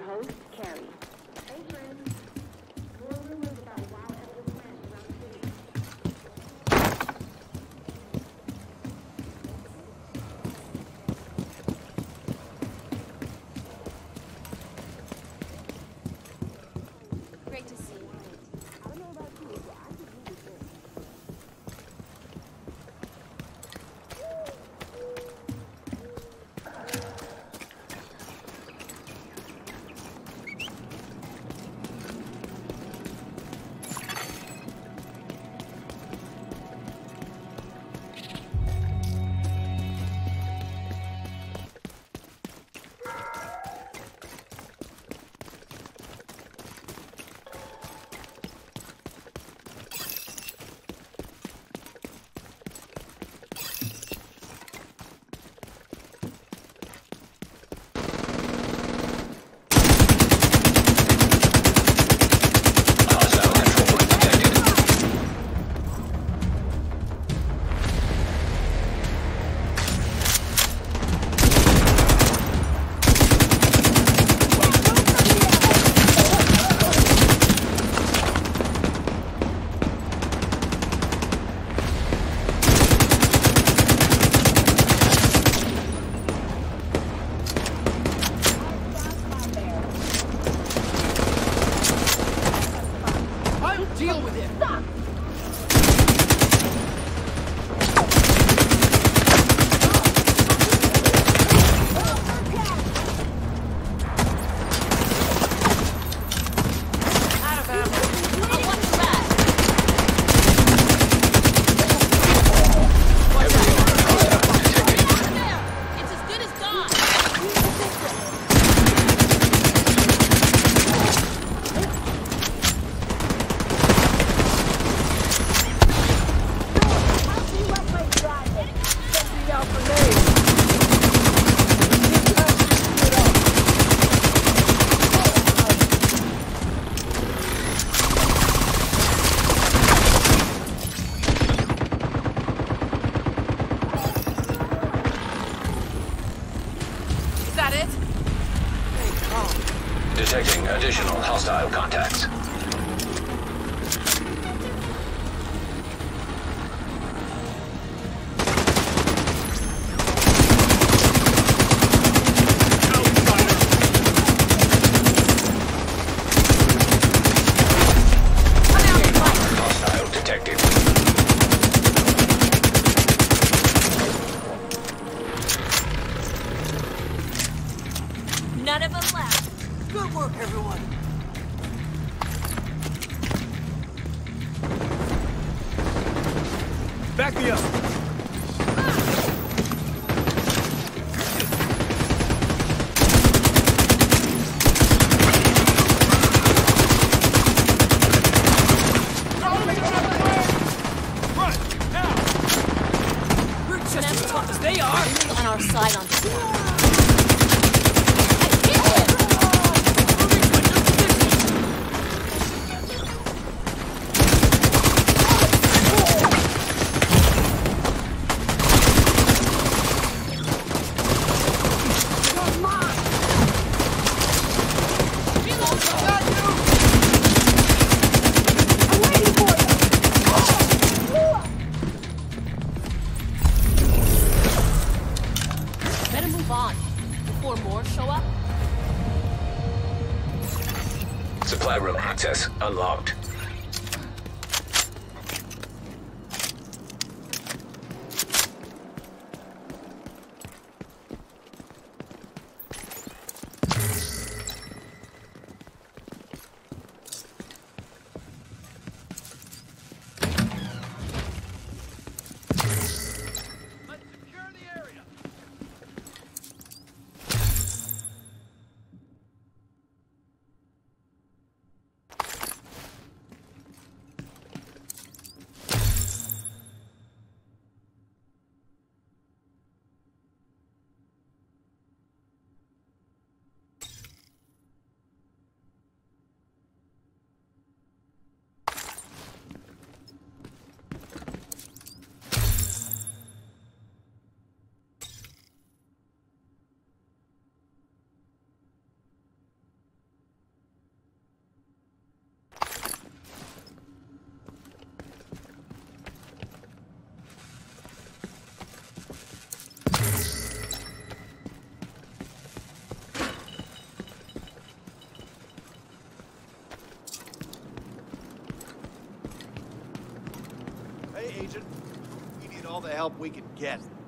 host, Carrie. Hey friends, more rumors about wild edible plants around the city. Great to see you. I don't know about you, but I could use this. Deal with it! Stop! Detecting additional hostile contacts. Hostile detected. None of them left. Good work, everyone! Back me up! Run! Now! We're just as tough as they are! On our side on this one. Before more show up? Supply room access unlocked. Agent. We need all the help we can get.